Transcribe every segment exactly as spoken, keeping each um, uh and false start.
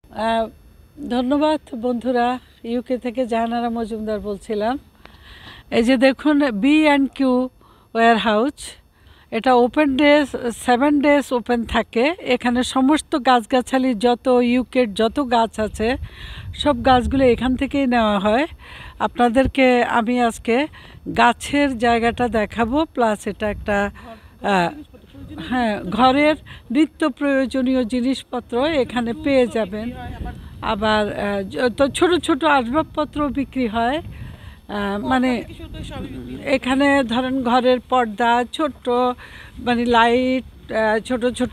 ধন্যবাদ বন্ধুরা, ইউকে থেকে জাহানারা মজুমদার বলছিলাম। এই যে দেখুন বি অ্যান্ড কিউ ওয়্যার হাউস, এটা open days seven days open থাকে। এখানে সমস্ত গাছগাছালি যত ইউকের যত গাছ আছে সব গাছগুলো এখান থেকেই নেওয়া হয়। আপনাদেরকে আমি আজকে গাছের জায়গাটা দেখাবো, প্লাস এটা একটা হ্যাঁ ঘরের নিত্য প্রয়োজনীয় জিনিসপত্র এখানে পেয়ে যাবেন। আবার তো ছোট ছোট আসবাবপত্র বিক্রি হয়, মানে এখানে ধরেন ঘরের পর্দা, ছোট্ট মানে লাইট, ছোট ছোট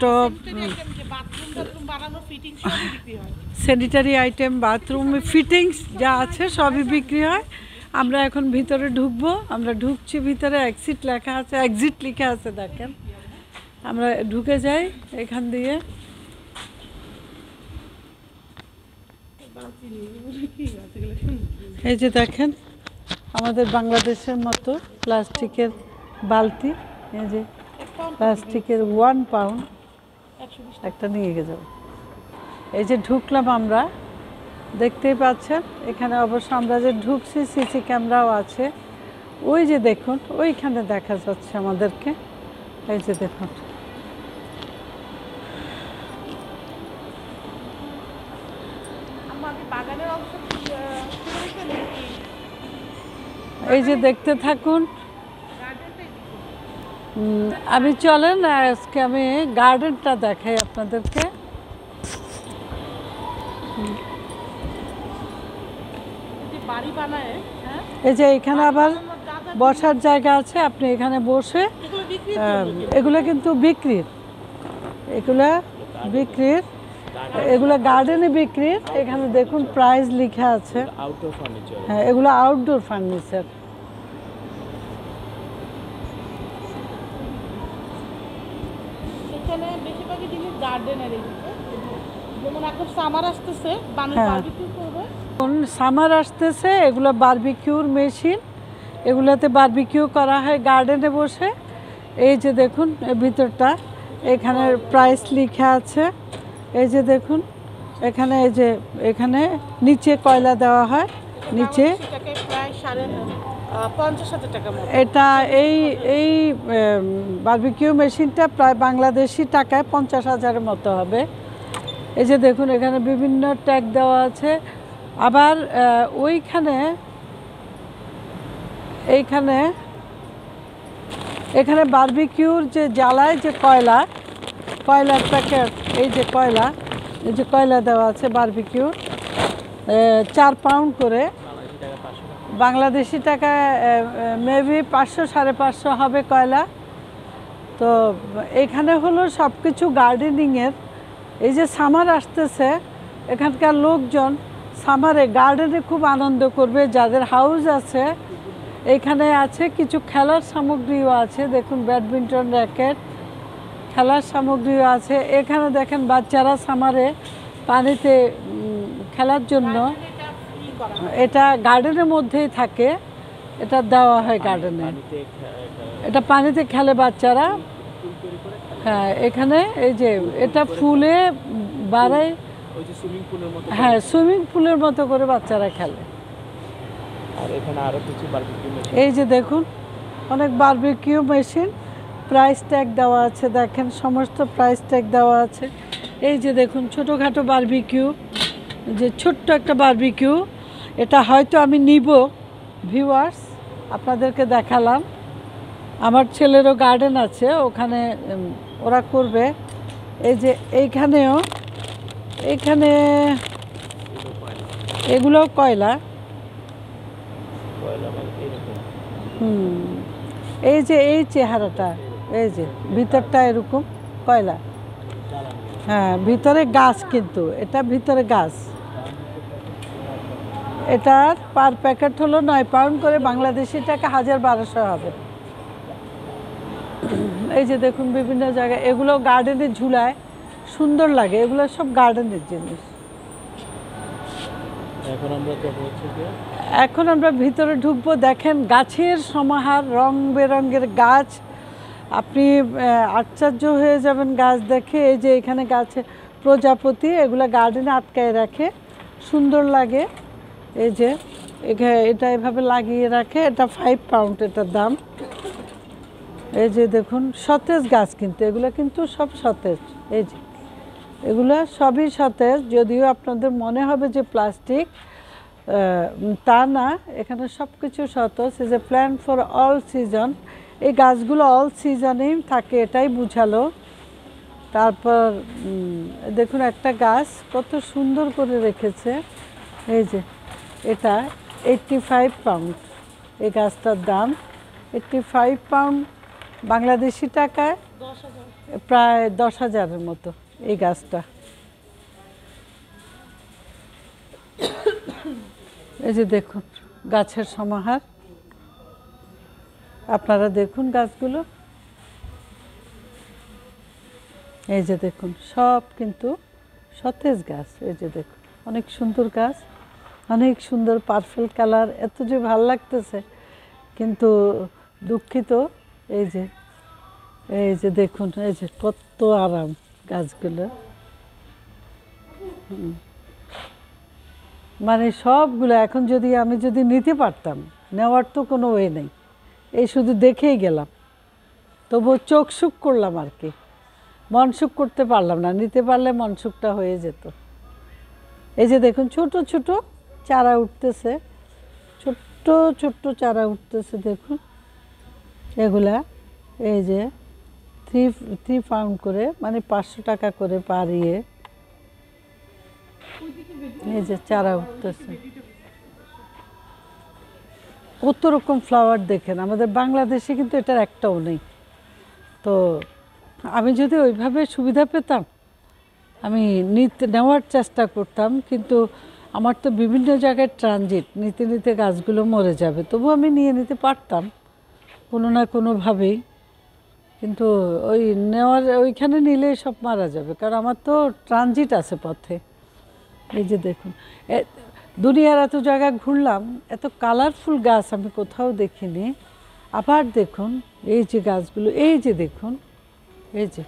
স্যানিটারি আইটেম, বাথরুম ফিটিংস যা আছে সবই বিক্রি হয়। আমরা এখন ভিতরে ঢুকবো, আমরা ঢুকছি ভিতরে। এক্সিট লেখা আছে, এক্সিট লেখা আছে, দেখেন আমরা ঢুকে যাই এখান দিয়ে। এই যে দেখেন আমাদের বাংলাদেশের মতো প্লাস্টিকের বালতি, এই যে প্লাস্টিকের ওয়ান পাউন্ড একটা নিয়ে যাব। এই যে ঢুকলাম আমরা, দেখতেই পাচ্ছেন এখানে অবশ্য আমরা যে ঢুকছি সিসি ক্যামেরাও আছে। ওই যে দেখুন ওইখানে দেখা যাচ্ছে আমাদেরকে, এই যে দেখুন এই যে দেখতে থাকুন। আমি চলেন আজকে আমি গার্ডেনটা দেখাই আপনাদেরকে। এই যে এখানে আবার বসার জায়গা আছে, আপনি এখানে বসে, এগুলো কিন্তু বিক্রির, এগুলা বিক্রির, এগুলো গার্ডেনে বিক্রির। এখানে দেখুন প্রাইস লেখা আছে। হ্যাঁ এগুলো আউটডোর ফার্নিচার। এখানে বেশিরভাগই জিনিস গার্ডেনের। যেমন এখন সামার আসতেছে, বারবিকিউ করবে। সামার আসতেছে, এগুলো বারবিকিউর মেশিন, এগুলাতে বারবিকিউ করা হয় গার্ডেনে বসে। এই যে দেখুন ভিতরটা, এখানে প্রাইস লেখা আছে। এই যে দেখুন এখানে, এই যে এখানে নিচে কয়লা দেওয়া হয়, নিচে এটা এই এই বারবিকিউ মেশিনটা প্রায় বাংলাদেশি টাকায় পঞ্চাশ হাজারের মতো হবে। এই যে দেখুন এখানে বিভিন্ন ট্যাগ দেওয়া আছে। আবার ওইখানে এইখানে এখানে বারবিকিউর যে জ্বালায় যে কয়লা, কয়লার প্যাকেট, এই যে কয়লা, এই যে কয়লা দেওয়া আছে বারবিকিউর, চার পাউন্ড করে বাংলাদেশি টাকায় মেবি পাঁচশো সাড়ে পাঁচশো হবে কয়লা। তো এখানে হলো সব কিছু গার্ডেনিংয়ের। এই যে সামার আসতেছে, এখানকার লোকজন সামারে গার্ডেনে খুব আনন্দ করবে। যাদের হাউস আছে, এখানে আছে কিছু খেলার সামগ্রীও আছে। দেখুন ব্যাডমিন্টন র্যাকেট, খেলার সামগ্রীও আছে। এখানে দেখেন বাচ্চারা সামারে পানিতে খেলার জন্য, এটা গার্ডেনের মধ্যেই থাকে, এটা দেওয়া হয় গার্ডেনে, এটা পানিতে খেলে বাচ্চারা। হ্যাঁ এখানে এই যে এটা ফুলে বাড়ায়, হ্যাঁ সুইমিং পুলের মতো করে বাচ্চারা খেলে। এই যে দেখুন অনেক বারবিকিউ মেশিন, প্রাইস ট্যাগ দেওয়া আছে, দেখেন সমস্ত প্রাইস ট্যাগ দেওয়া আছে। এই যে দেখুন ছোটোখাটো বারবিকিউ, যে ছোট্ট একটা বারবিকিউ, এটা হয়তো আমি নিব ভিউয়ার্স, আপনাদেরকে দেখালাম। আমার ছেলেরও গার্ডেন আছে, ওখানে ওরা করবে। এই যে এইখানেও, এইখানে এগুলোও কয়লা। হুম এই যে এই চেহারাটা, এই যে ভিতরটা এরকম কয়লা। হ্যাঁ ভিতরে গাছ, কিন্তু এটা ভিতরে গাছ। এটার পার প্যাকেট হলো নয় পাউন্ড করে, বাংলাদেশি টাকা হাজার বারোশো হবে। এই যে দেখুন বিভিন্ন জায়গায় এগুলো গার্ডেনে ঝুলায়, সুন্দর লাগে। এগুলো সব গার্ডেনের জিনিস। এখন আমরা এখন আমরা ভিতরে ঢুকবো। দেখেন গাছের সমাহার, রং বেরঙের গাছ, আপনি আশ্চর্য হয়ে যাবেন গাছ দেখে। এই যে এখানে গাছে প্রজাপতি, এগুলা গার্ডেনে আটকায় রাখে, সুন্দর লাগে। এই যে এটা এভাবে লাগিয়ে রাখে, এটা ফাইভ পাউন্ড এটার দাম। এই যে দেখুন সতেজ গাছ, কিন্তু এগুলো কিন্তু সব সতেজ। এই যে এগুলো সবই সতেজ, যদিও আপনাদের মনে হবে যে প্লাস্টিক, তা না, এখানে সব কিছু সতেজ। এই যে প্ল্যান্ট ফর অল সিজন, এই গাছগুলো অল সিজনেই থাকে, এটাই বুঝালো। তারপর দেখুন একটা গাছ কত সুন্দর করে রেখেছে। এই যে এটা এইট্টি ফাইভ পাউন্ড, এই গাছটার দাম এইট্টি ফাইভ পাউন্ড, বাংলাদেশি টাকায় প্রায় দশ হাজারের মতো এই গাছটা। এই যে দেখুন গাছের সমাহার, আপনারা দেখুন গাছগুলো। এই যে দেখুন সব কিন্তু সতেজ গাছ। এই যে দেখুন অনেক সুন্দর গাছ, অনেক সুন্দর পার্পল কালার, এত যে ভাল লাগতেছে। কিন্তু দুঃখিত, এই যে এই যে দেখুন এই যে কত আরাম গাছগুলো, মানে সবগুলো এখন যদি আমি যদি নিতে পারতাম, নেওয়ার তো কোনো ওয়ে নেই, এই শুধু দেখেই গেলাম, তবুও চোখ সুখ করলাম আর কি, মন সুখ করতে পারলাম না। নিতে পারলে মন সুখটা হয়ে যেত। এই যে দেখুন ছোট ছোট চারা উঠতেছে, ছোট্ট ছোট্ট চারা উঠতেছে দেখুন এগুলা। এই যে থ্রি থ্রি পাউন্ড করে, মানে পাঁচশো টাকা করে পার ইয়ে। এই যে চারা উঠতেছে, কত রকম ফ্লাওয়ার দেখেন, আমাদের বাংলাদেশে কিন্তু এটার একটাও নেই। তো আমি যদি ওইভাবে সুবিধা পেতাম আমি নিতে নেওয়ার চেষ্টা করতাম, কিন্তু আমার তো বিভিন্ন জায়গায় ট্রানজিট, নিতে নিতে গাছগুলো মরে যাবে, তবু আমি নিয়ে নিতে পারতাম কোনো না কোনোভাবেই, কিন্তু ওই নেওয়ার ওইখানে নিলে সব মারা যাবে, কারণ আমার তো ট্রানজিট আছে পথে। এই যে দেখুন দুনিয়ার এত জায়গা ঘুরলাম, এত কালারফুল গাছ আমি কোথাও দেখিনি। আবার দেখুন এই যে গাছগুলো, এই যে দেখুন এই যে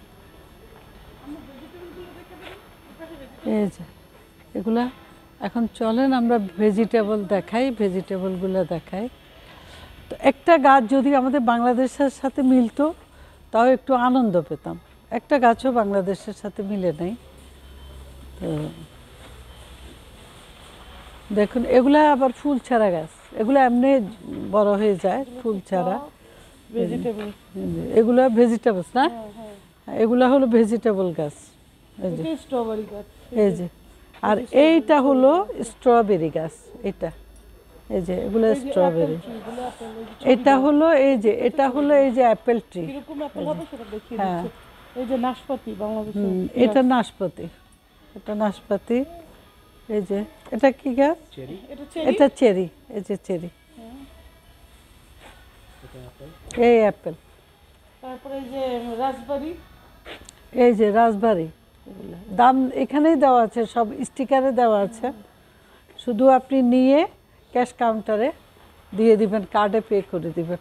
এই যে এগুলা। এখন চলেন আমরা ভেজিটেবল দেখাই, ভেজিটেবলগুলো দেখাই। তো একটা গাছ যদি আমাদের বাংলাদেশের সাথে মিলতো তাও একটু আনন্দ পেতাম, একটা গাছও বাংলাদেশের সাথে মিলে নেই। তো দেখুন এগুলা আবার ফুল ছাড়া গাছ, এগুলো এমনি বড় হয়ে যায় ফুল ছাড়া। ভেজিটেবল, এগুলো ভেজিটেবলস না, এগুলা হলো ভেজিটেবল গাছ। এই যে স্ট্রবেরি গাছ, এই যে, আর এইটা হলো স্ট্রবেরি গাছ, এটা এই যে এগুলো স্ট্রবেরি। এটা হলো এই যে, এটা হলো এই যে অ্যাপেল ট্রি, এরকম অ্যাপেল হবে সেটা দেখিয়ে দিচ্ছে। এই যে নাশপাতি, বাংলাদেশে এটা নাশপাতি, এটা নাশপাতি। এই যে এটা কি গাছ, এটা চেরি, এই যে চেরি, এই অ্যাপেল। তারপরে এই যে রাজবাড়ি, এই যে রাজবাড়ি, দাম এখানেই দেওয়া আছে, সব স্টিকারে দেওয়া আছে, শুধু আপনি নিয়ে ক্যাশ কাউন্টারে দিয়ে দিবেন, কার্ডে পে করে দিবেন।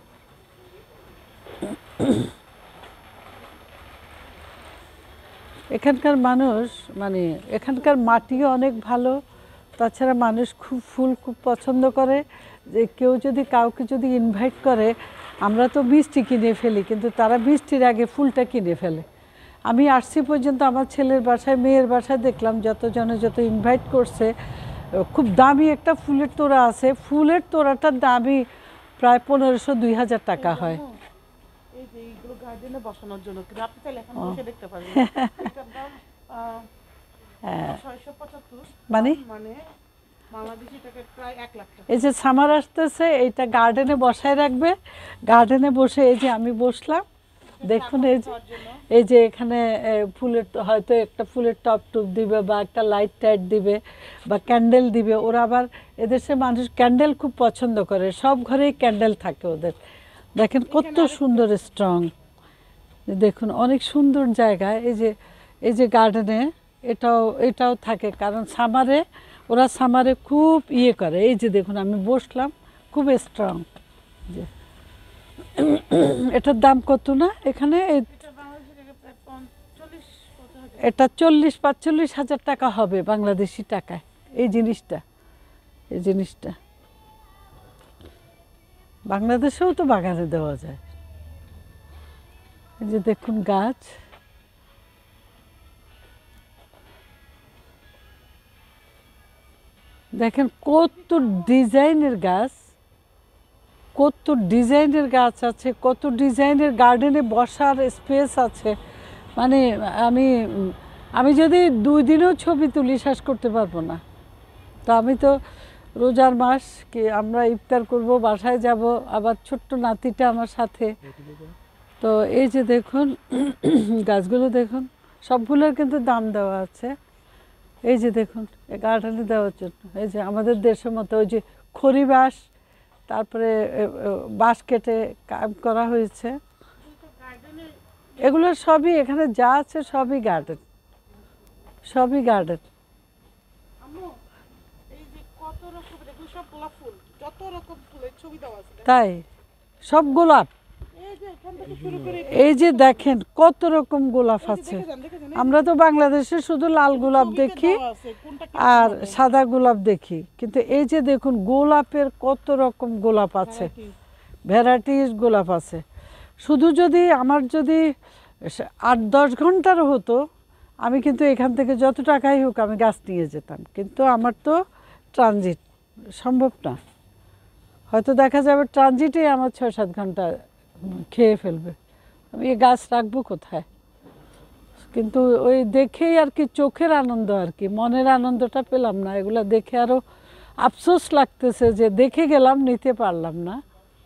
এখানকার মানুষ মানে এখানকার মাটিও অনেক ভালো, তাছাড়া মানুষ খুব ফুল খুব পছন্দ করে। যে কেউ যদি কাউকে যদি ইনভাইট করে, আমরা তো মিষ্টি কিনে ফেলি, কিন্তু তারা মিষ্টির আগে ফুলটা কিনে ফেলে। আমি আসছি পর্যন্ত আমার ছেলের বাসায়, মেয়ের বাসায় দেখলাম যতজনে যত ইনভাইট করছে, খুব দামি একটা ফুলের তোড়া আছে, ফুলের তোড়াটার দামই প্রায় পনেরোশো দুই হাজার টাকা হয়। এই যে এইগুলো গার্ডেনে বসানোর জন্য, কিন্তু আপনি চাইলে এখন বসে দেখতে পারবেন। এটার দাম ছয়শো পঁচাত্তর, মানে মানে বাংলাদেশি টাকায় প্রায় এক লাখ টাকা। এই যে সামার আসতেছে, এইটা গার্ডেনে বসায় রাখবে, গার্ডেনে বসে এই যে আমি বসলাম, দেখুন এই যে এই যে এখানে ফুলের হয়তো একটা ফুলের টপ টুপ দিবে, বা একটা লাইট টাইট দিবে, বা ক্যান্ডেল দিবে। ওরা আবার এদেশে মানুষ ক্যান্ডেল খুব পছন্দ করে, সব ঘরেই ক্যান্ডেল থাকে ওদের। দেখেন কত সুন্দর স্ট্রং, দেখুন অনেক সুন্দর জায়গা। এই যে এই যে গার্ডেনে এটাও এটাও থাকে, কারণ সামারে ওরা সামারে খুব ইয়ে করে। এই যে দেখুন আমি বসলাম, খুব স্ট্রং। যে এটার দাম কত না এখানে, এটা চল্লিশ পাঁচচল্লিশ হাজার টাকা হবে বাংলাদেশি টাকায় এই জিনিসটা এই জিনিসটা বাংলাদেশেও তো বাগানে দেওয়া যায়। এই যে দেখুন গাছ, দেখেন কত ডিজাইনের গাছ, কত ডিজাইনের গাছ আছে, কত ডিজাইনের গার্ডেনে বসার স্পেস আছে। মানে আমি আমি যদি দুই দিনও ছবি তুলি শেষ করতে পারবো না। তো আমি তো রোজার মাস কি আমরা ইফতার করব, বাসায় যাব, আবার ছোট্ট নাতিটা আমার সাথে। তো এই যে দেখুন গাছগুলো দেখুন, সবগুলোর কিন্তু দাম দেওয়া আছে। এই যে দেখুন গার্ডেনে দেওয়ার জন্য এই যে আমাদের দেশের মতো ওই যে খড়ি বাঁশ, তারপরে বাঁশ কেটে কাজ করা হয়েছে। এগুলো সবই এখানে যা আছে সবই গার্ডেন, সবই গার্ডেন। তাই সব গোলাপ, এই যে দেখেন কত রকম গোলাপ আছে। আমরা তো বাংলাদেশে শুধু লাল গোলাপ দেখি আর সাদা গোলাপ দেখি, কিন্তু এই যে দেখুন গোলাপের কত রকম গোলাপ আছে, ভ্যারাইটিস গোলাপ আছে। শুধু যদি আমার যদি আট দশ ঘন্টার হতো আমি কিন্তু এখান থেকে যত টাকাই হোক আমি গাছ নিয়ে যেতাম, কিন্তু আমার তো ট্রানজিট সম্ভব না। হয়তো দেখা যাবে ট্রানজিটে আমার ছয় সাত ঘন্টা খেয়ে ফেলবে, আমি এই গাছ রাখবো কোথায়? কিন্তু ওই দেখেই আর কি চোখের আনন্দ, আর কি মনের আনন্দটা পেলাম না। এগুলো দেখে আরও আফসোস লাগতেছে যে দেখে গেলাম নিতে পারলাম না।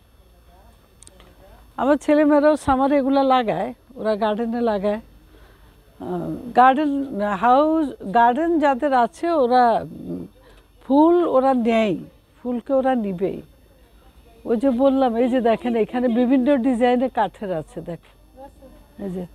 আমার ছেলেমেয়েরাও সামারে এগুলো লাগায়, ওরা গার্ডেনে লাগায়। গার্ডেন হাউস গার্ডেন যাদের আছে ওরা ফুল ওরা নেয়, ফুলকে ওরা নিবেই। ওই যে বললাম এই যে দেখেন এখানে বিভিন্ন ডিজাইনের কাঠের আছে, দেখেন এই যে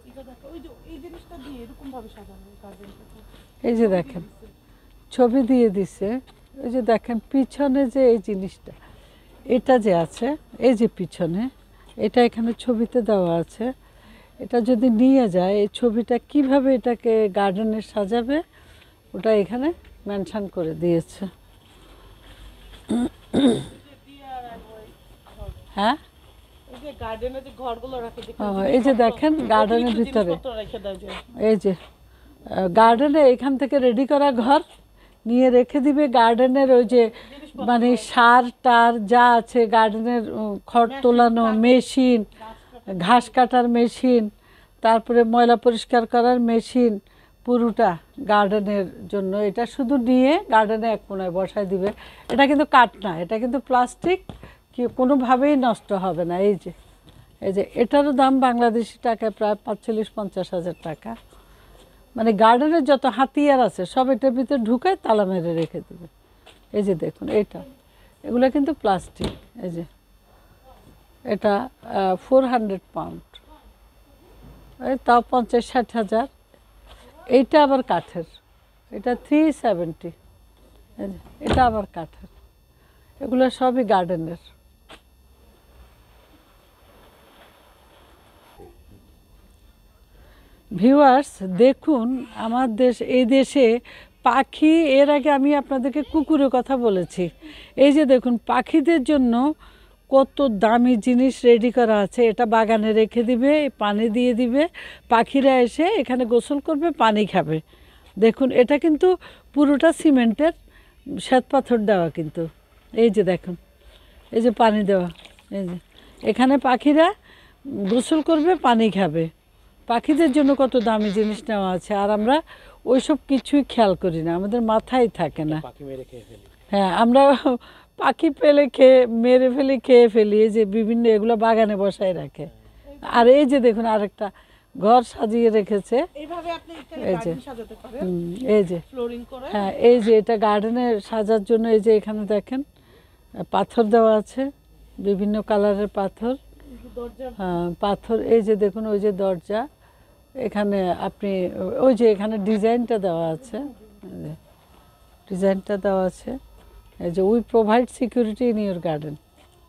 এই যে দেখেন ছবি দিয়ে দিছে। এই যে দেখেন পিছনে যে এই জিনিসটা এটা যে আছে, এই যে পিছনে এটা এখানে ছবিতে দেওয়া আছে। এটা যদি নিয়ে যায় এই ছবিটা কিভাবে এটাকে গার্ডেনে সাজাবে ওটা এখানে মেনশন করে দিয়েছে। হ্যাঁ এই যে দেখেন গার্ডেনের ভিতরে এই যে গার্ডেনে এখান থেকে রেডি করা ঘর নিয়ে রেখে দিবে। গার্ডেনের ওই যে মানে সার টার যা আছে, গার্ডেনের খড় তোলানো মেশিন, ঘাস কাটার মেশিন, তারপরে ময়লা পরিষ্কার করার মেশিন, পুরোটা গার্ডেনের জন্য। এটা শুধু নিয়ে গার্ডেনে এক কোনায় বসায় দিবে। এটা কিন্তু কাঠ না, এটা কিন্তু প্লাস্টিক, কি কোনোভাবেই নষ্ট হবে না। এই যে এই যে এটারও দাম বাংলাদেশি টাকায় প্রায় পাঁচচল্লিশ পঞ্চাশ হাজার টাকা। মানে গার্ডেনের যত হাতিয়ার আছে সব এটার ভিতরে ঢুকায় তালা মেরে রেখে দেবে। এই যে দেখুন এটা, এগুলো কিন্তু প্লাস্টিক। এই যে এটা ফোর হান্ড্রেড পাউন্ড, এই তাও পঞ্চাশ ষাট হাজার। এইটা আবার কাঠের, এটা থ্রি সেভেন্টি। এটা আবার কাঠের। এগুলো সবই গার্ডেনের। ভিউয়ার্স দেখুন আমার দেশ, এই দেশে পাখি, এর আগে আমি আপনাদেরকে কুকুরের কথা বলেছি। এই যে দেখুন পাখিদের জন্য কত দামি জিনিস রেডি করা আছে। এটা বাগানে রেখে দিবে, পানি দিয়ে দিবে, পাখিরা এসে এখানে গোসল করবে, পানি খাবে। দেখুন এটা কিন্তু পুরোটা সিমেন্টের শ্বেত পাথর দেওয়া, কিন্তু এই যে দেখুন এই যে পানি দেওয়া, এই যে এখানে পাখিরা গোসল করবে, পানি খাবে। পাখিদের জন্য কত দামি জিনিস নেওয়া আছে, আর আমরা ওইসব কিছুই খেয়াল করি না, আমাদের মাথায় থাকে না। হ্যাঁ আমরা পাখি পেলে খেয়ে মেরে ফেলি, খেয়ে ফেলি। এই যে বিভিন্ন এগুলো বাগানে বসায় রাখে। আর এই যে দেখুন আরেকটা ঘর সাজিয়ে রেখেছে, এই যে এই যে হ্যাঁ এই যে এটা গার্ডেনে সাজার জন্য। এই যে এখানে দেখেন পাথর দেওয়া আছে, বিভিন্ন কালারের পাথর। হ্যাঁ পাথর, এই যে দেখুন ওই যে দরজা, এখানে আপনি ওই যে এখানে ডিজাইনটা দেওয়া আছে, ডিজাইনটা দেওয়া আছে। এই যে we provide security in your garden.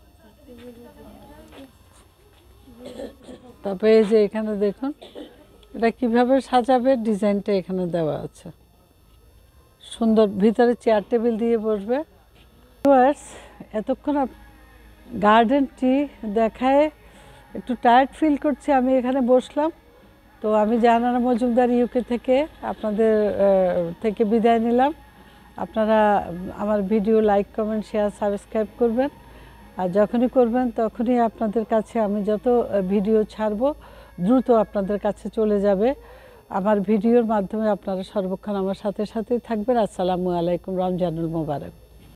তারপরে এই যে এখানে দেখুন এটা কিভাবে সাজাবে ডিজাইনটা এখানে দেওয়া আছে, সুন্দর ভিতরে চেয়ার টেবিল দিয়ে বসবে। ভিউয়ার্স, এতক্ষণ গার্ডেনটি দেখায় একটু টায়ার্ড ফিল করছি, আমি এখানে বসলাম। তো আমি জাহানারা মজুমদার ইউকে থেকে আপনাদের থেকে বিদায় নিলাম। আপনারা আমার video like comment share subscribe করবেন, আর যখনই করবেন তখনই আপনাদের কাছে আমি যত ভিডিও ছাড়বো দ্রুত আপনাদের কাছে চলে যাবে। আমার ভিডিওর মাধ্যমে আপনারা সর্বক্ষণ আমার সাথে সাথেই থাকবেন। আসসালামু আলাইকুম, রমজানুল মোবারক।